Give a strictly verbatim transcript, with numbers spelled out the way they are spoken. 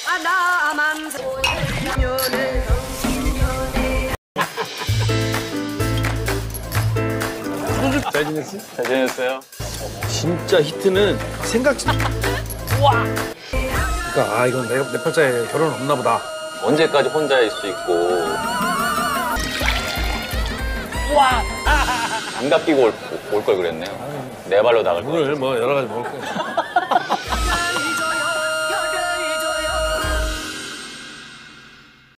잘 지냈어? 잘 지냈어요? 진짜 히트는 생각지. 와. 그러니까 아 이건 내, 내 팔자에 결혼 없나 보다. 언제까지 혼자일 수 있고. 와. 장갑 끼고 올 걸 그랬네요. 네 발로 나갈 거. 오늘 뭐 여러 가지 먹을 거야.